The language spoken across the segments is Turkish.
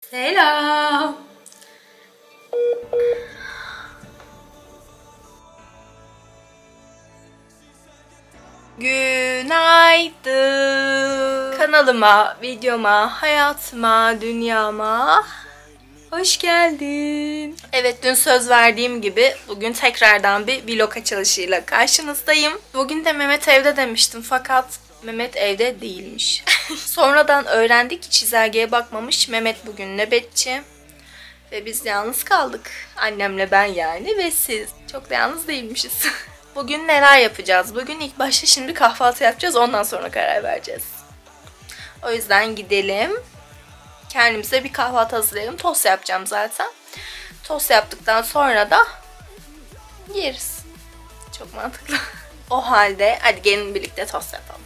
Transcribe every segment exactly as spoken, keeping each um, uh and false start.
Selam. Günaydın. Kanalıma, videoma, hayatıma, dünyama hoş geldin. Evet, dün söz verdiğim gibi bugün tekrardan bir vlog açılışıyla karşınızdayım. Bugün de Mehmet evde demiştim fakat Mehmet evde değilmiş. Sonradan öğrendik ki çizelgeye bakmamış. Mehmet bugün nöbetçi. Ve biz yalnız kaldık. Annemle ben yani ve siz. Çok da yalnız değilmişiz. Bugün neler yapacağız? Bugün ilk başta şimdi kahvaltı yapacağız. Ondan sonra karar vereceğiz. O yüzden gidelim. Kendimize bir kahvaltı hazırlayalım. Tost yapacağım zaten. Tost yaptıktan sonra da yeriz. Çok mantıklı. O halde hadi gelin birlikte tost yapalım.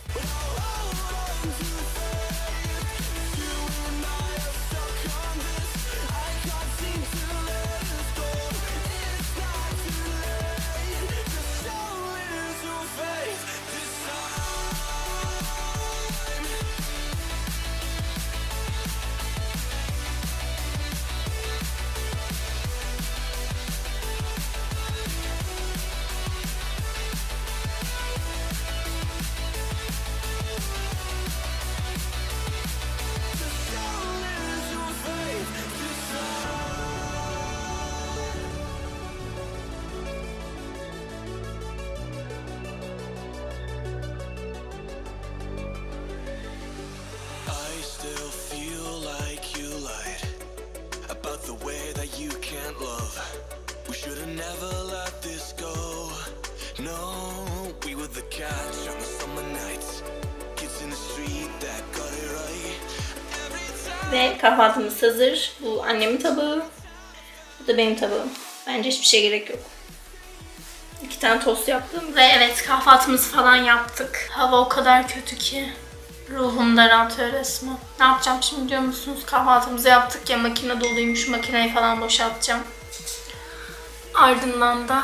Ve kahvaltımız hazır. Bu annemin tabağı. Bu da benim tabağım. Bence hiçbir şey gerek yok. İki tane tost yaptım. Ve evet, kahvaltımızı falan yaptık. Hava o kadar kötü ki ruhum daraltıyor resmen. Ne yapacağım şimdi biliyor musunuz? Kahvaltımızı yaptık ya, makine doluymuş. Makineyi falan boşaltacağım. Ardından da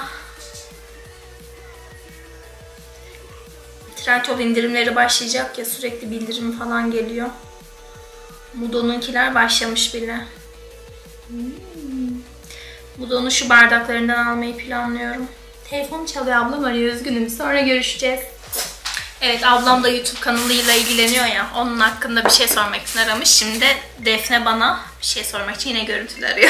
Trendyol indirimleri başlayacak ya, sürekli bildirim falan geliyor. Mudo'nunkiler başlamış bile. Hmm. Mudo'nun şu bardaklarından almayı planlıyorum. Telefon çalıyor, ablam arıyor, üzgünüm. Sonra görüşeceğiz. Evet, ablam da YouTube kanalıyla ilgileniyor ya. Onun hakkında bir şey sormak için aramış. Şimdi Defne bana bir şey sormak için yine görüntülü arıyor.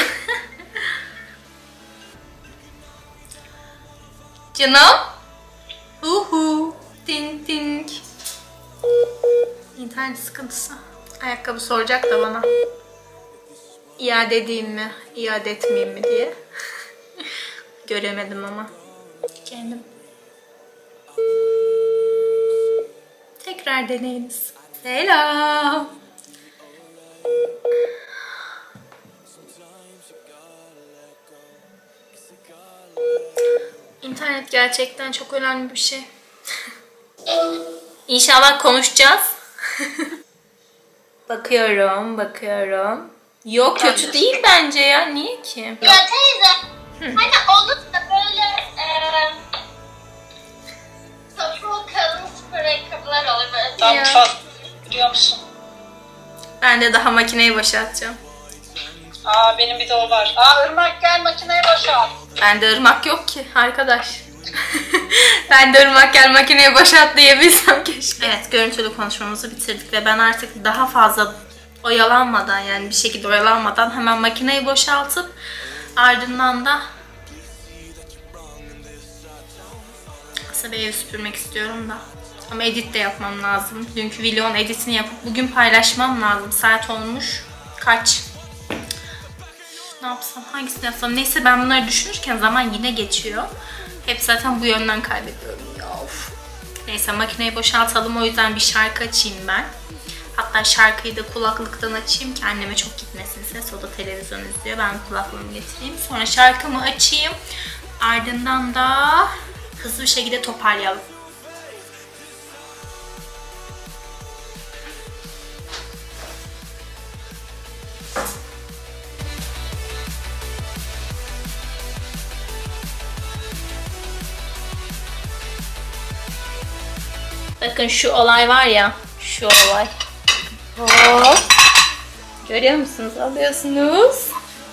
Canım. Uhu. Ding ding. İnternet sıkıntısı. Ayakkabı soracak da bana. İade edeyim mi, iade etmeyeyim mi diye. Göremedim ama. Kendim. Tekrar deneyiniz. Selam. İnternet gerçekten çok önemli bir şey. İnşallah konuşacağız. Bakıyorum, bakıyorum. Yok, kötü değil bence ya. Niye ki? Ya teyze, hı. Hani olur da böyle e, toplu kalın spor ayakkabılar olur böyle. Tam çok biliyor musun? Ben de daha makineyi boşaltacağım. Aa, benim bir de o var. Aa, Irmak gel makineyi boşalt. Bende ırmak yok ki arkadaş. Ben de ırmak gel makineyi boşalt diyebilsem keşke. Evet, görüntülü konuşmamızı bitirdik ve ben artık daha fazla oyalanmadan, yani bir şekilde oyalanmadan hemen makineyi boşaltıp ardından da aslında evi süpürmek istiyorum da. Ama edit de yapmam lazım. Dünkü vlogun editini yapıp bugün paylaşmam lazım. Saat olmuş. Kaç? Ne yapsam? Hangisini yapsam? Neyse, ben bunları düşünürken zaman yine geçiyor. Hep zaten bu yönden kaybediyorum ya. Of. Neyse, makineyi boşaltalım. O yüzden bir şarkı açayım ben. Hatta şarkıyı da kulaklıktan açayım ki anneme çok gitmesin ses. O da televizyon izliyor. Ben kulaklığımı getireyim. Sonra şarkımı açayım. Ardından da hızlı bir şekilde toparlayalım. Bakın şu olay var ya, şu olay. Hop. Görüyor musunuz? Alıyorsunuz.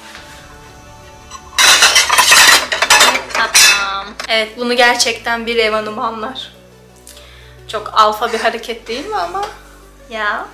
Tamam. Evet, bunu gerçekten bir ev hanımı anlar. Çok alfa bir hareket değil mi ama? Ya.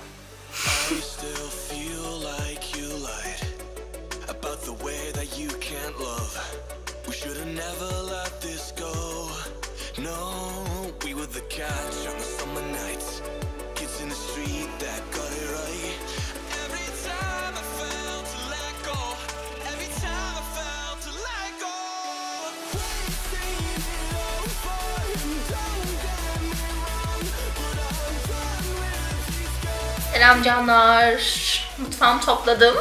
Selam canlar. Mutfağımı topladım.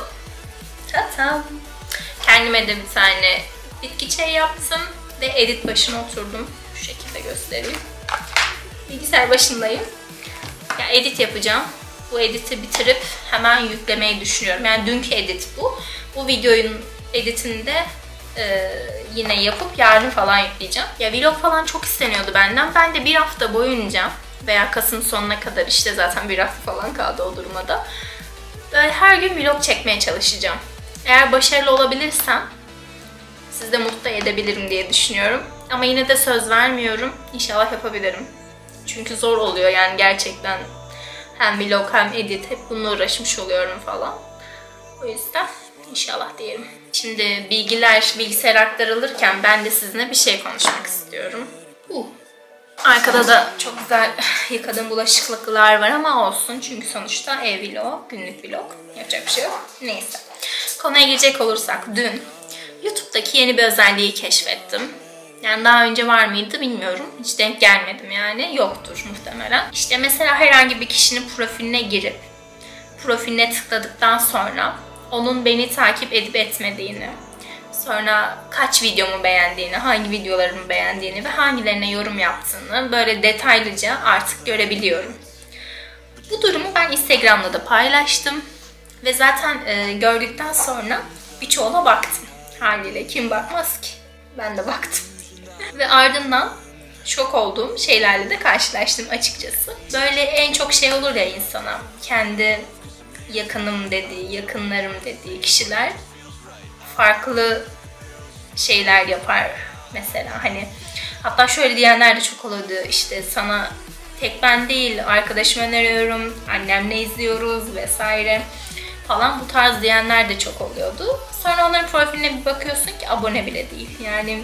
Tatam. Kendime de bir tane bitki çayı yaptım ve edit başına oturdum. Şu şekilde göstereyim. Bilgisayar başındayım. Ya edit yapacağım. Bu editi bitirip hemen yüklemeyi düşünüyorum. Yani dünkü edit bu. Bu videonun editini de e, yine yapıp yarın falan yükleyeceğim. Ya vlog falan çok isteniyordu benden. Ben de bir hafta boyunca veya Kasım sonuna kadar, işte zaten bir hafta falan kaldı o durumda. Böyle her gün vlog çekmeye çalışacağım. Eğer başarılı olabilirsem sizi de mutlu edebilirim diye düşünüyorum. Ama yine de söz vermiyorum. İnşallah yapabilirim. Çünkü zor oluyor yani gerçekten. Hem vlog hem edit, hep bununla uğraşmış oluyorum falan. O yüzden inşallah diyelim. Şimdi bilgiler bilgisayara aktarılırken ben de sizinle bir şey konuşmak istiyorum. Uh. Arkada da çok güzel yıkadığım bulaşıklıklar var ama olsun. Çünkü sonuçta ev vlog, günlük vlog. Yapacak bir şey yok. Neyse. Konuya girecek olursak dün YouTube'daki yeni bir özelliği keşfettim. Yani daha önce var mıydı bilmiyorum. Hiç denk gelmedim yani. Yoktur muhtemelen. İşte mesela herhangi bir kişinin profiline girip profiline tıkladıktan sonra onun beni takip edip etmediğini, sonra kaç videomu beğendiğini, hangi videolarımı beğendiğini ve hangilerine yorum yaptığını böyle detaylıca artık görebiliyorum. Bu durumu ben Instagram'da da paylaştım. Ve zaten e, gördükten sonra birçoğuna baktım. Haliyle kim bakmaz ki? Ben de baktım. Ve ardından şok olduğum şeylerle de karşılaştım açıkçası. Böyle en çok şey olur ya insana. Kendi yakınım dediği, yakınlarım dediği kişiler farklı şeyler yapar mesela. Hani hatta şöyle diyenler de çok oluyordu. İşte sana tek ben değil, arkadaşıma öneriyorum, annemle izliyoruz vesaire falan, bu tarz diyenler de çok oluyordu. Sonra onların profiline bir bakıyorsun ki abone bile değil. Yani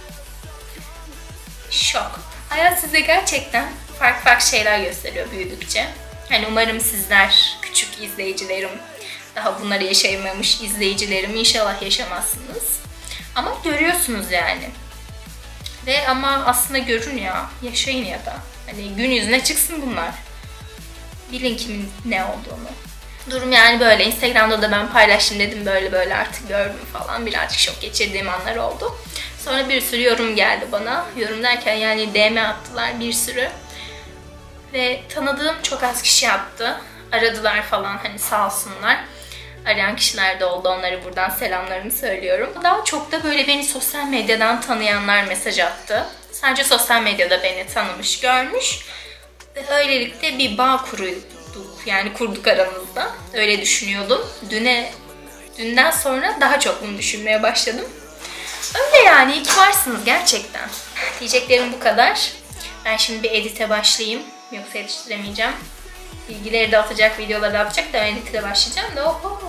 şok. Hayat size gerçekten farklı farklı şeyler gösteriyor büyüdükçe. Hani umarım sizler, küçük izleyicilerim, daha bunları yaşayamamış izleyicilerim inşallah yaşamazsınız. Ama görüyorsunuz yani. Ve ama aslında görün ya, yaşayın ya da. Hani gün yüzüne çıksın bunlar. Bilin kimin ne olduğunu. Durum yani böyle. Instagram'da da ben paylaştım, dedim böyle böyle artık gördüm falan. Birazcık şok geçirdiğim anlar oldu. Sonra bir sürü yorum geldi bana. Yorum derken yani D M attılar bir sürü. Ve tanıdığım çok az kişi yaptı. Aradılar falan, hani sağ olsunlar. Arayan kişiler de oldu. Onlara buradan selamlarımı söylüyorum. Daha çok da böyle beni sosyal medyadan tanıyanlar mesaj attı. Sadece sosyal medyada beni tanımış, görmüş. Ve öylelikle bir bağ kurulduk. Yani kurduk aramızda. Öyle düşünüyordum. Düne, dünden sonra daha çok bunu düşünmeye başladım. Öyle yani. İyi ki varsınız gerçekten. Diyeceklerim bu kadar. Ben şimdi bir edite başlayayım. Yoksa yetiştiremeyeceğim. Bilgileri de atacak, videoları da atacak da edite başlayacağım da oho.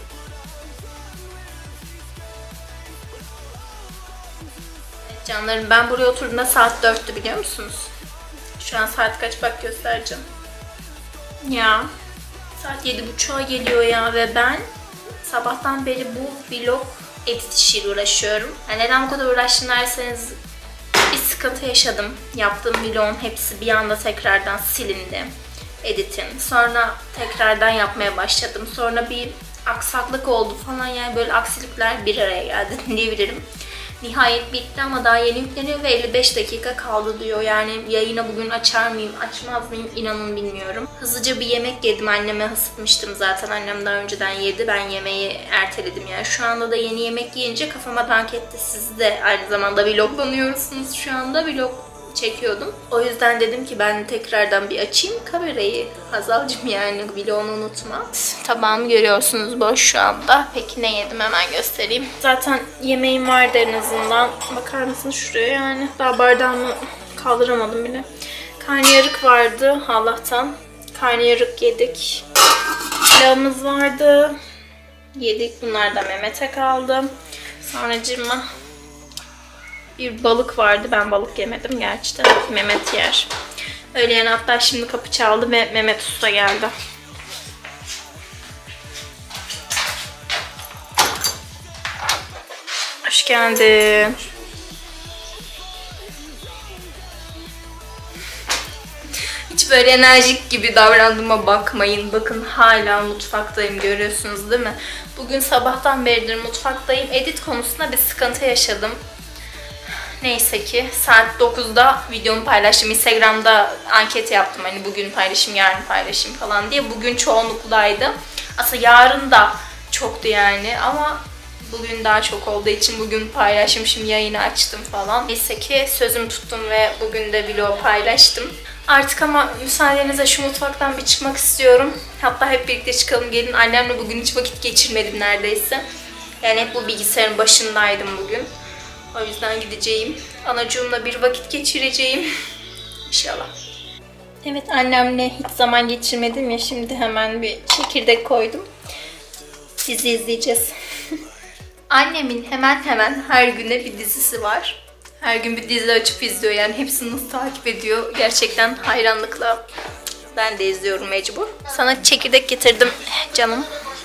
Evet canlarım, ben buraya oturduğumda saat dörttü biliyor musunuz? Şu an saat kaç bak göstereceğim. Ya saat yedi buçuğa geliyor ya ve ben sabahtan beri bu vlog edit işiyle uğraşıyorum. Yani neden bu kadar uğraştım derseniz bir sıkıntı yaşadım. Yaptığım vlogun hepsi bir anda tekrardan silindi. Editim. Sonra tekrardan yapmaya başladım. Sonra bir aksaklık oldu falan, yani böyle aksilikler bir araya geldi diyebilirim. Nihayet bitti ama daha yeni yükleniyor ve elli beş dakika kaldı diyor. Yani yayına bugün açar mıyım, açmaz mıyım inanın bilmiyorum. Hızlıca bir yemek yedim. Anneme ısıtmıştım zaten. Annem daha önceden yedi. Ben yemeği erteledim yani. Şu anda da yeni yemek yiyince kafama dank etti. Siz de aynı zamanda vloglanıyorsunuz şu anda. Vlog çekiyordum. O yüzden dedim ki ben tekrardan bir açayım kamerayı. Hazalcığım yani vlogunu unutma. Tabağımı görüyorsunuz boş şu anda. Peki ne yedim hemen göstereyim. Zaten yemeğim vardı en azından. Bakar mısınız şuraya yani. Daha bardağımı kaldıramadım bile. Karnıyarık vardı Allah'tan. Karnıyarık yedik. Pilavımız vardı. Yedik. Bunlar da Mehmet'e kaldı. Sonracığıma bir balık vardı. Ben balık yemedim gerçi de. Mehmet yer. Öyle yani hatta şimdi kapı çaldı ve Mehmet Usta geldi. Hoş geldin. Hiç böyle enerjik gibi davrandığıma bakmayın. Bakın hala mutfaktayım, görüyorsunuz değil mi? Bugün sabahtan beridir mutfaktayım. Edit konusunda bir sıkıntı yaşadım. Neyse ki saat dokuzda videomu paylaştım. Instagram'da anket yaptım. Hani bugün paylaşayım, yarın paylaşayım falan diye. Bugün çoğunluktaydı. Aslında yarın da çoktu yani ama bugün daha çok olduğu için bugün paylaştım. Şimdi yayını açtım falan. Neyse ki sözümü tuttum ve bugün de vlog paylaştım. Artık ama müsaadenizle şu mutfaktan bir çıkmak istiyorum. Hatta hep birlikte çıkalım gelin. Annemle bugün hiç vakit geçirmedim neredeyse. Yani hep bu bilgisayarın başındaydım bugün. O yüzden gideceğim. Anacığımla bir vakit geçireceğim. İnşallah. Evet annemle hiç zaman geçirmedim ya. Şimdi hemen bir çekirdek koydum. Dizi izleyeceğiz. Annemin hemen hemen her güne bir dizisi var. Her gün bir dizi açıp izliyor. Yani hepsini nasıl takip ediyor. Gerçekten hayranlıkla ben de izliyorum mecbur. Sana çekirdek getirdim canım.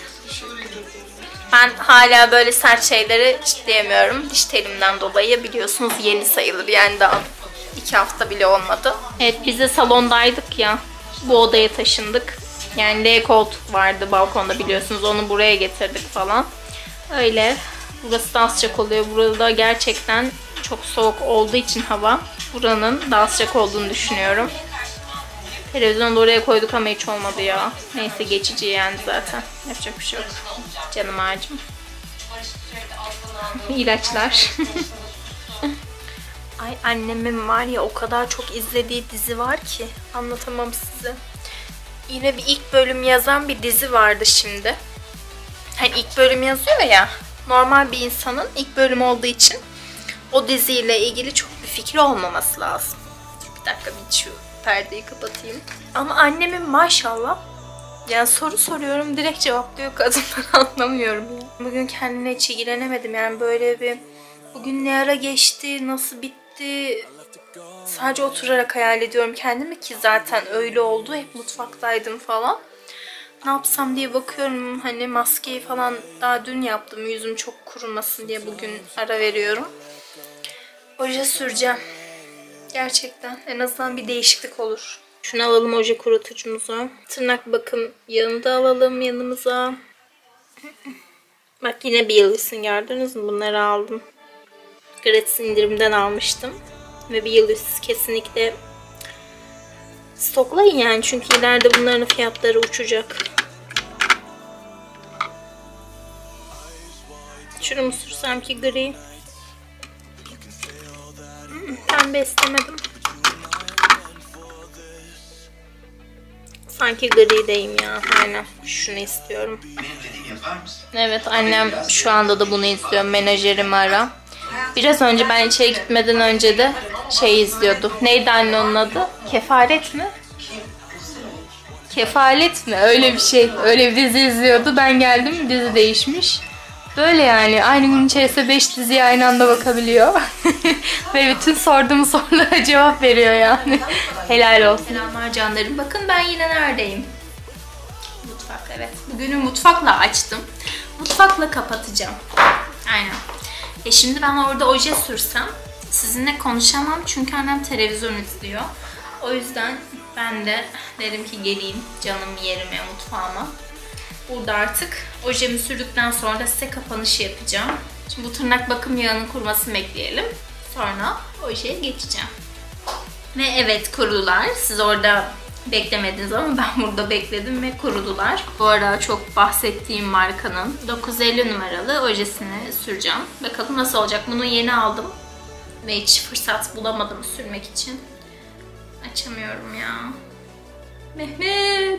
Ben hala böyle sert şeyleri çitleyemiyorum. Diş telimden dolayı biliyorsunuz yeni sayılır. Yani daha iki hafta bile olmadı. Evet biz de salondaydık ya. Bu odaya taşındık. Yani L koltuk vardı balkonda biliyorsunuz. Onu buraya getirdik falan. Öyle. Burası daha sıcak oluyor. Burada gerçekten çok soğuk olduğu için hava. Buranın daha sıcak olduğunu düşünüyorum. Televizyonu da oraya koyduk ama hiç olmadı ya. Neyse geçici yani zaten. Yapacak bir şey yok. Canım ağacım. İlaçlar. Ay annemin var ya o kadar çok izlediği dizi var ki. Anlatamam size. Yine bir ilk bölüm yazan bir dizi vardı şimdi. Hani ilk bölüm yazıyor ya. Normal bir insanın ilk bölüm olduğu için o diziyle ilgili çok bir fikri olmaması lazım. Bir dakika bir şu perdeyi kapatayım. Ama annemin maşallah yani soru soruyorum direkt cevaplıyor kadın. Anlamıyorum ya. Bugün kendine hiç ilgilenemedim yani böyle bir bugün ne ara geçti, nasıl bitti sadece oturarak hayal ediyorum kendimi ki zaten öyle oldu. Hep mutfaktaydım falan. Ne yapsam diye bakıyorum hani maskeyi falan daha dün yaptım yüzüm çok kurumasın diye bugün ara veriyorum. Oje süreceğim. Gerçekten en azından bir değişiklik olur. Şunu alalım oje kurutucumuza. Tırnak bakım yağını da alalım yanımıza. Bak yine bir yıl üstün gördünüz mü? Bunları aldım. Gratis indirimden almıştım. Ve bir yıl üstü kesinlikle stoklayın yani. Çünkü ileride bunların fiyatları uçacak. Şunu mu sürsem ki gri? Pembe istemedim. Sanki grideyim ya. Aynen. Şunu istiyorum. Evet annem şu anda da bunu izliyor. Menajerimi ara. Biraz önce ben içeri gitmeden önce de şey izliyordu. Neydi anne onun adı? Kefalet mi? Kefalet mi? Öyle bir şey. Öyle bir dizi izliyordu. Ben geldim dizi değişmiş. Böyle yani aynı gün içerisinde beş diziye aynı anda bakabiliyor. Ve bütün sorduğum sorulara cevap veriyor yani. Helal olsun. Selamlar canlarım. Bakın ben yine neredeyim? Mutfak evet. Bugünü mutfakla açtım. Mutfakla kapatacağım. Aynen. E şimdi ben orada oje sürsem sizinle konuşamam çünkü annem televizyon izliyor. O yüzden ben de dedim ki geleyim canım yerime mutfağıma. Burada artık ojemi sürdükten sonra da size kapanışı yapacağım. Şimdi bu tırnak bakım yağının kurumasını bekleyelim. Sonra ojeye geçeceğim. Ve evet kurudular. Siz orada beklemediniz ama ben burada bekledim ve kurudular. Bu arada çok bahsettiğim markanın dokuz elli numaralı ojesini süreceğim. Bakalım nasıl olacak. Bunu yeni aldım. Ve hiç fırsat bulamadım sürmek için. Açamıyorum ya. Mehmet.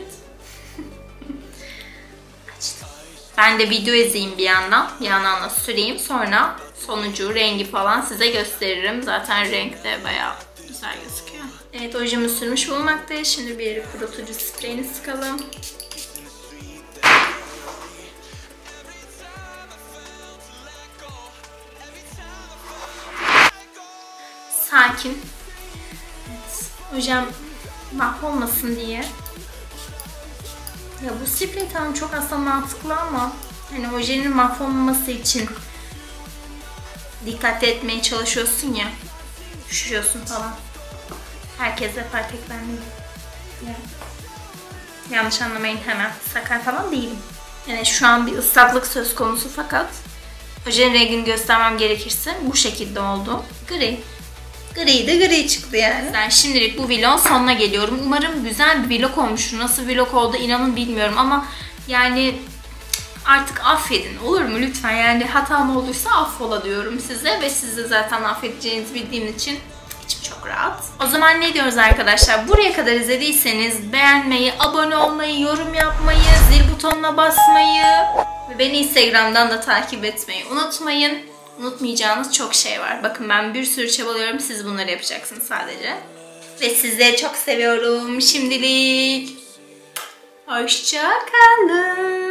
Açtım. Ben de video izleyeyim bir yandan. Bir yandan da süreyim. Sonra sonucu, rengi falan size gösteririm. Zaten renk de bayağı güzel gözüküyor. Evet, ojemi sürmüş bulunmaktayız. Şimdi bir kurutucu spreyini sıkalım. Sakin. Evet, ojem mahvolmasın diye. Ya bu sprey tamam çok aslında mantıklı ama hani ojenin mahvolmaması için dikkat etmeye çalışıyorsun ya. Düşürüyorsun falan. Herkes yapar, tek ben değilim. Ya. Yanlış anlamayın hemen. Sakar falan değilim. Yani şu an bir ıslaklık söz konusu fakat ojenin rengini göstermem gerekirse bu şekilde oldu. Gri. Gri de gri çıktı yani. Ben şimdilik bu vlogun sonuna geliyorum. Umarım güzel bir vlog olmuştur. Nasıl bir vlog oldu inanın bilmiyorum ama yani artık affedin. Olur mu lütfen? Yani hatam olduysa affola diyorum size ve siz de zaten affedeceğinizi bildiğim için içim çok rahat. O zaman ne diyoruz arkadaşlar? Buraya kadar izlediyseniz beğenmeyi, abone olmayı, yorum yapmayı, zil butonuna basmayı ve beni Instagram'dan da takip etmeyi unutmayın. Unutmayacağınız çok şey var. Bakın ben bir sürü çabalıyorum. Siz bunları yapacaksınız sadece. Ve sizleri çok seviyorum. Şimdilik hoşça kalın.